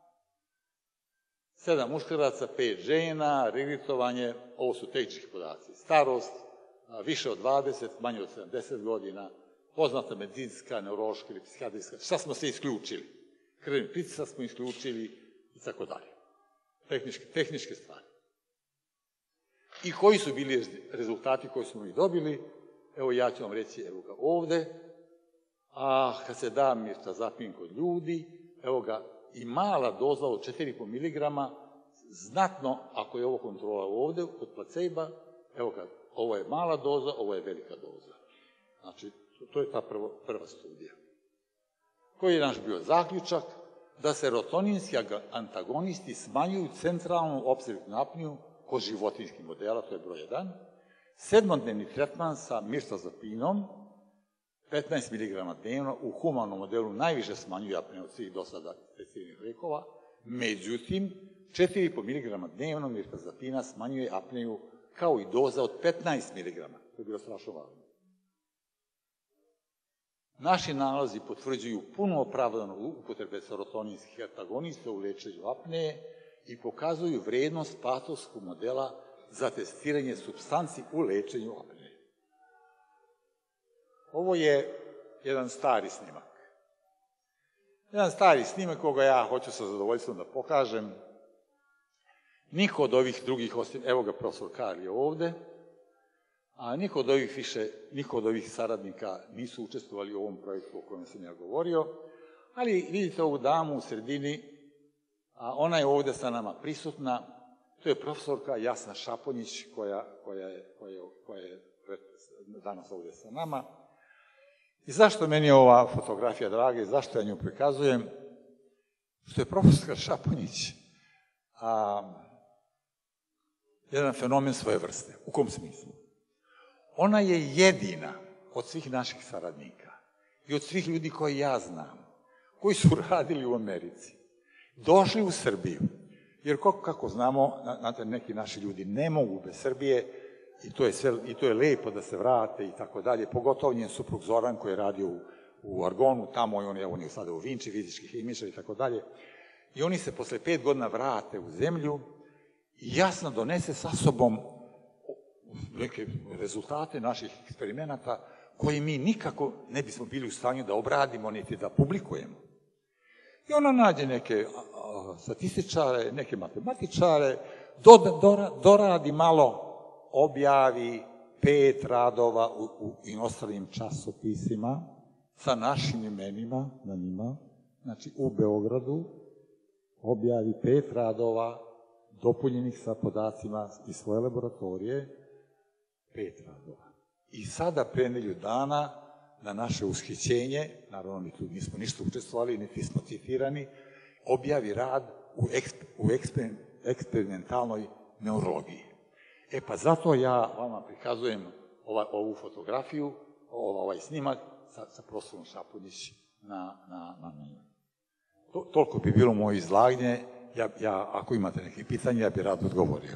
[SPEAKER 3] 7 muškaraca, 5 žena, registrovanje, ovo su tehnički podaci, starost, više od 20, manje od 70 godina, poznata medicinska, neurološka ili psihijatrijska, šta smo se isključili? Krvni pritisak smo isključili i tako dalje. Tehničke stvari. I koji su bili rezultati koji smo ih dobili? Evo ja ću vam reći, evo ga ovde, a kad se da mirtazapin kod ljudi, evo ga i mala doza od 4,5 mg, znatno, ako je ovo kontrola ovde, kod placeba, evo ga, ovo je mala doza, ovo je velika doza. Znači, to je ta prva studija. Koji je naš bio zaključak? Da serotoninski antagonisti smanjuju centralnu opstruktivnu apniju kod životinjskih modela, to je broj 1. 7-dnevni tretman sa mirtazapinom 15 mg dnevno u humanom modelu najviše smanjuje apneu od svih do sada testirnih lekova, međutim, 4,5 mg dnevno mirtazapina smanjuje apneu kao i doza od 15 mg. To je bilo strašno važno. Naši nalazi potvrđuju puno opravdanu upotrebe serotoninskih antagonista u lečenju apneje i pokazuju vrednost patovskog modela za testiranje supstanci u lečenju apneje. Ovo je jedan stari snimak. Jedan stari snimak koga ja hoću sa zadovoljstvom da pokažem. Niko od ovih drugih, osim, evo ga profesor Karl je ovde, a niko od ovih saradnika nisu učestvovali u ovom projektu o kojem sam ja govorio, ali vidite ovu damu u sredini, a ona je ovde sa nama prisutna, to je profesorka Jasna Šaponjić, koja je danas ovde sa nama. I zašto meni je ova fotografija draga i zašto ja nju prikazujem? Što je profesorka Šaponjić jedan fenomen svoje vrste. U kom smislu? Ona je jedina od svih naših saradnika i od svih ljudi koje ja znam, koji su radili u Americi, došli u Srbiju, jer kako znamo, znate, neki naši ljudi ne mogu bez Srbije i to je lepo da se vrate i tako dalje, pogotovo njen suprug Zoran koji je radio u Argonu, tamo on je sada u Vinči, fizički hemičar i tako dalje, i oni se posle 5 godina vrate u zemlju i jasno donese sa sobom neke rezultate naših eksperimenata koje mi nikako ne bismo bili u stanju da obradimo, niti da publikujemo. I ona nađe neke statističare, neke matematičare, doradi malo, objavi 5 radova u inostranim časopisima sa našim imenima na njima, znači u Beogradu, objavi 5 radova dopunjenih sa podacima iz svoje laboratorije, 5 radova. I sada pre nedelju dana, na naše ushićenje, naravno mi tu nismo ništa učestvovali, niti smo citirani, objavi rad u eksperimentalnoj neurologiji. E pa zato ja vama prikazujem ovu fotografiju, ovaj snimak sa profesorom Šaponjić na njima. Toliko bi bilo moje izlaganje. Ako imate neke pitanje, ja bih rado odgovorio.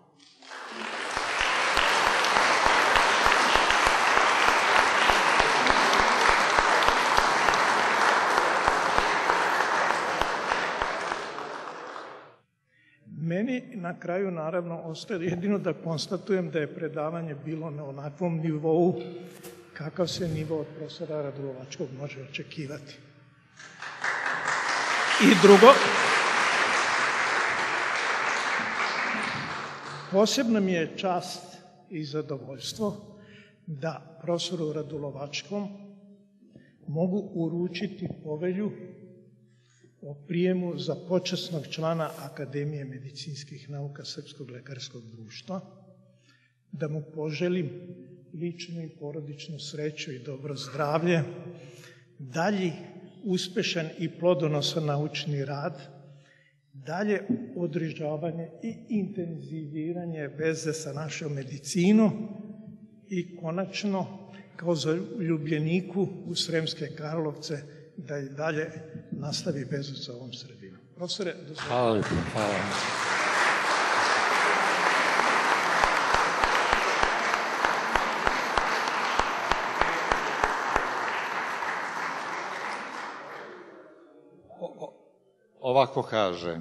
[SPEAKER 2] Meni na kraju naravno ostaje jedino da konstatujem da je predavanje bilo na onakvom nivou kakav se nivo od profesora Radulovačkog može očekivati. I drugo, posebno mi je čast i zadovoljstvo da profesoru Radulovačkom mogu uručiti povelju o prijemu za počasnog člana Akademije medicinskih nauka Srpskog lekarskog društva, da mu poželim ličnu i porodičnu sreću i dobro zdravlje, dalji uspešan i plodonosan naučni rad, dalje održavanje i intenziviranje veze sa našom medicinom i konačno, kao zaljubljeniku u Sremske Karlovce, da i dalje nastavi vezu sa ovom sredinom. Profesore, do sada.
[SPEAKER 3] Hvala lijepo, hvala. Ovako kaže: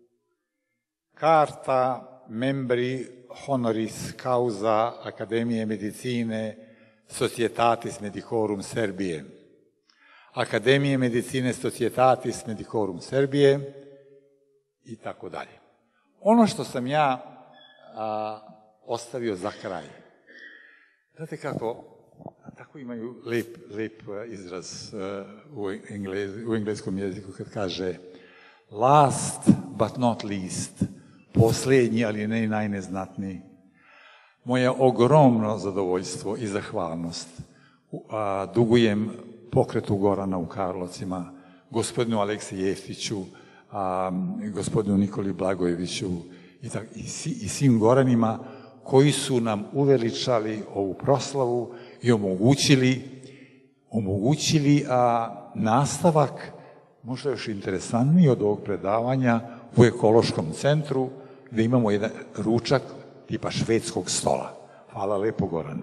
[SPEAKER 3] Carta membri honoris causa Akademije medicine Societatis Medicorum Serbije. Akademije medicine Societatis Medicorum Serbije i tako dalje. Ono što sam ja ostavio za kraj. Znate kako, tako imaju lep izraz u engleskom jeziku kad kaže last but not least, posljednji, ali ne i najneznatniji. Moje ogromno zadovoljstvo i zahvalnost dugujem pokretu Gorana u Karlovcima, gospodinu Aleksiju Jeftiću, gospodinu Nikoli Blagojeviću i svim Goranima koji su nam uveličali ovu proslavu i omogućili omogućili nastavak, možda još interesantniji od ovog predavanja, u ekološkom centru, gde imamo jedan ručak tipa švedskog stola. Hvala lepo, Gorane.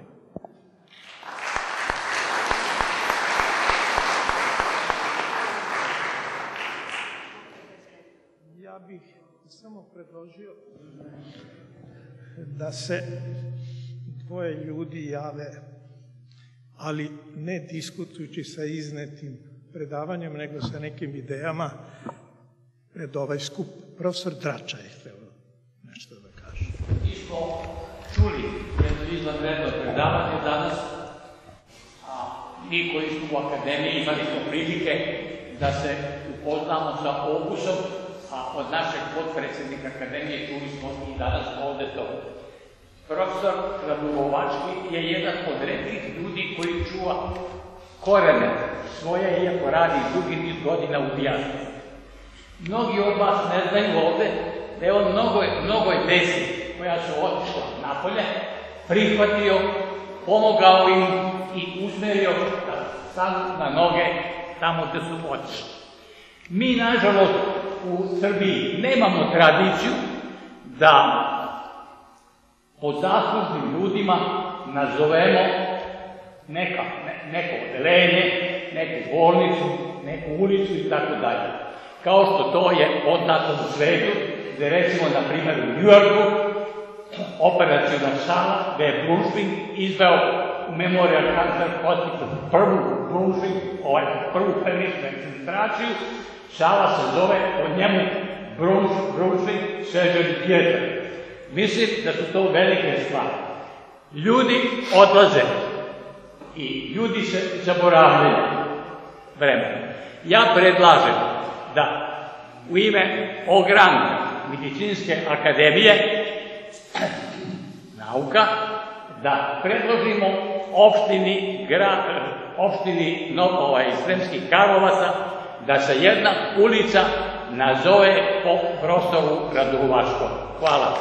[SPEAKER 2] Ja bih samo predložio da se dvoje ljudi jave, ali ne diskutujući sa iznetim predavanjem, nego sa nekim idejama pred ovaj skup. Profesor Drača je hteo nešto da kaže.
[SPEAKER 4] Mi smo čuli jedno izvanredno predavanje danas, a mi koji smo u akademiji imali smo prilike da se upoznamo sa opusom, a od našeg potpredsjednika akademije čuli smo i danas ovde to. Profesor Radulovački je jedan od retkih ljudi koji čuva korene svoje, iako radi dugi niz godina u dijaspori. Mnogi od vas ne znaju ovde da je on mnogoj desi koja su otišla napolje, prihvatio, pomogao im i usmerio da stanu na noge tamo gde su otišli. Mi, nažalost, u Srbiji nemamo tradiciju da pod zaslužnim ljudima nazovemo neko odeljenje, neku bolnicu, neku ulicu i tako dalje. Kao što to je poznato u svetu, gde recimo, na primjer, u New Yorku, operacijona sala, gde je Brunswick izveo u Memorial Cancer Hospital prvu kliničku koncentraciju, sala se zove po njemu Brunswick Surgery Theater. Mislim da su to velike stvari. Ljudi odlaze i ljudi se zaboravljaju vremenom. Ja predlažem da u ime ogranka Medicinske akademije nauka da predložimo opštini Sremskih Karlovaca da se jedna ulica nazove po prostoru Radulovačkom. Hvala.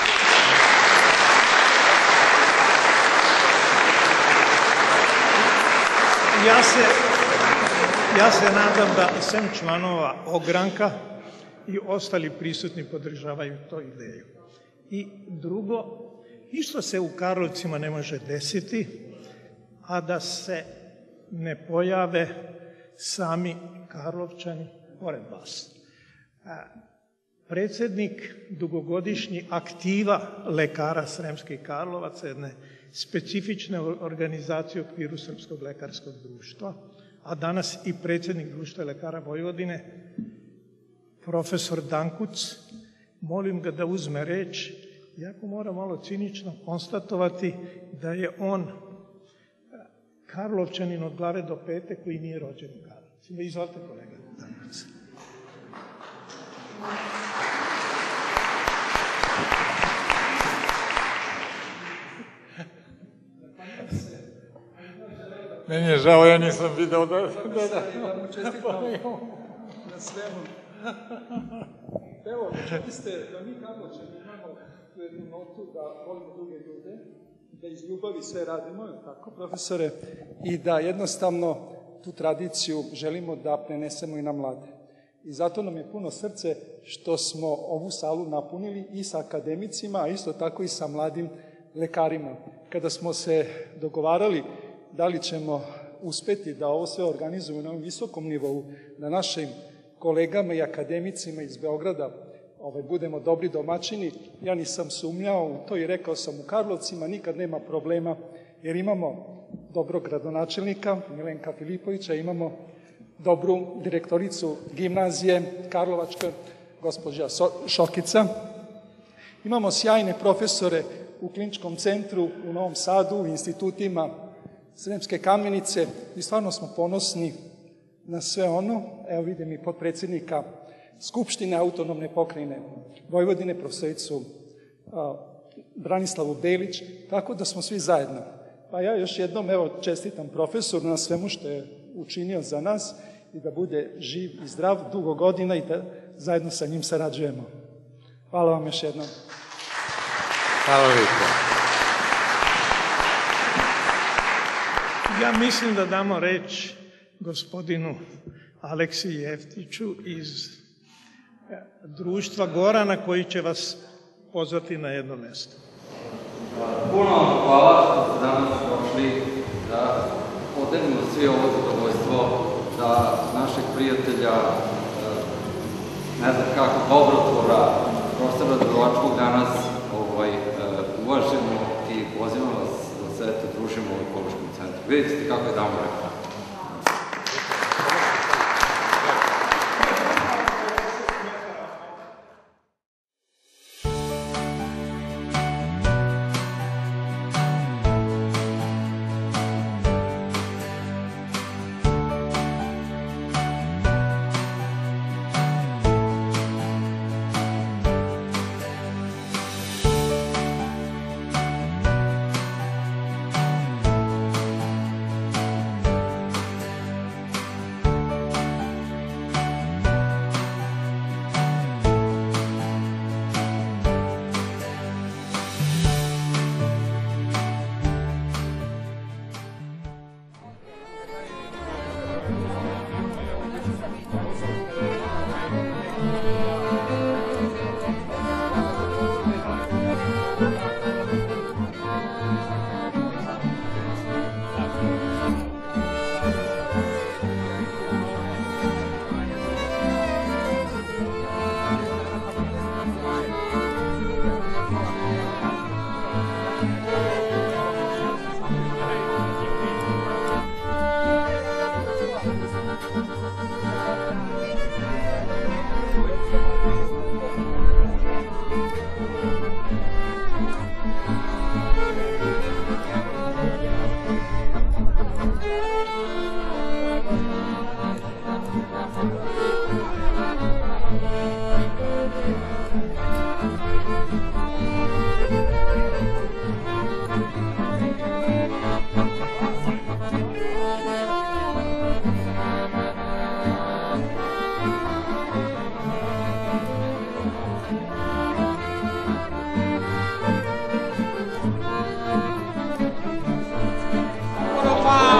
[SPEAKER 2] Ja se nadam da sem članova ogranka i ostali prisutni podržavaju to ideju. I drugo, ništa se u Karlovcima ne može desiti, a da se ne pojave sami Karlovčani pored vas. Predsjednik dugogodišnji aktiva lekara Sremskih Karlovaca, jedne specifične organizacije u okviru Srpskog lekarskog društva, a danas i predsjednik Društva lekara Vojvodine, profesor Dankuc, molim ga da uzme reč, iako moram malo cinično konstatovati da je on Karlovčanin od glave do pete koji nije rođen u Karlovcima. Izvolite, kolega Dankuc.
[SPEAKER 3] Meni je žao, ja nisam video da
[SPEAKER 5] mu čestitamo na svemu. Evo, čuli ste da mi Karlovčani imamo tu jednu notu da volimo druge ljude, da iz ljubavi sve radimo, tako, profesore, i da jednostavno tu tradiciju želimo da prenesemo i na mlade. I zato nam je puno srce što smo ovu salu napunili i sa akademicima, a isto tako i sa mladim lekarima. Kada smo se dogovarali da li ćemo uspeti da ovo sve organizujemo na ovom visokom nivou, da našim kolegama i akademicima iz Beograda budemo dobri domaćini, ja nisam sumnjao u to i rekao sam u Karlovcima nikad nema problema, jer imamo dobrog gradonačelnika Milenka Filipovića, imamo dobru direktoricu gimnazije Karlovačka, gospođa Šokica, imamo sjajne profesore u kliničkom centru u Novom Sadu, u institutima Sremske Kamenice i stvarno smo ponosni na sve ono. Evo vidim i potpredsjednika Skupštine autonomne pokrajine Vojvodine, profesoricu Branislavu Belić, tako da smo svi zajedno. Pa ja još jednom čestitam profesoru na svemu što je učinio za nas i da bude živ i zdrav dugo godina i da zajedno sa njim sarađujemo. Hvala vam još jednom.
[SPEAKER 3] Hvala lijepo.
[SPEAKER 2] Ja mislim da damo reč gospodinu Aleksi Jeftiću iz društva Gorana koji će vas pozvati na jedno mesto.
[SPEAKER 6] Puno vam hvala što ste danas došli da podelimo svi ovo zadovoljstvo da našeg prijatelja, ne znam kako, dobrotvora, profesora Drvačkog danas uvažimo i pozivamo vas da se družimo u ekološkom centru. Vidite kako je damo rekao.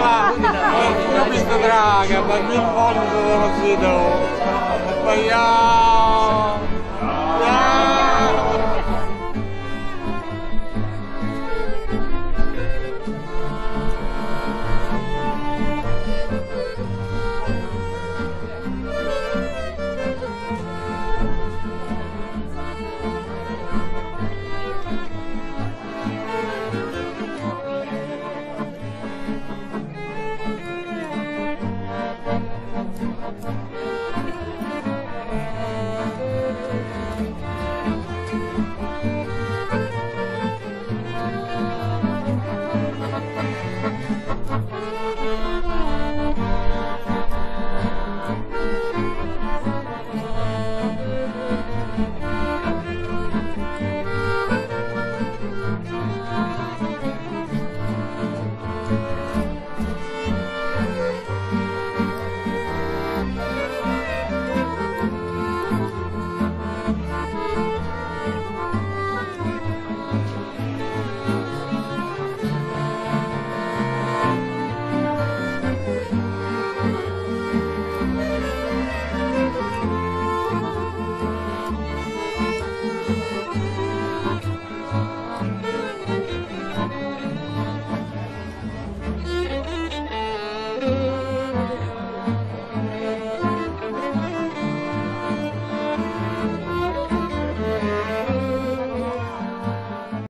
[SPEAKER 7] Draga, ma non voglio vedere, ma ja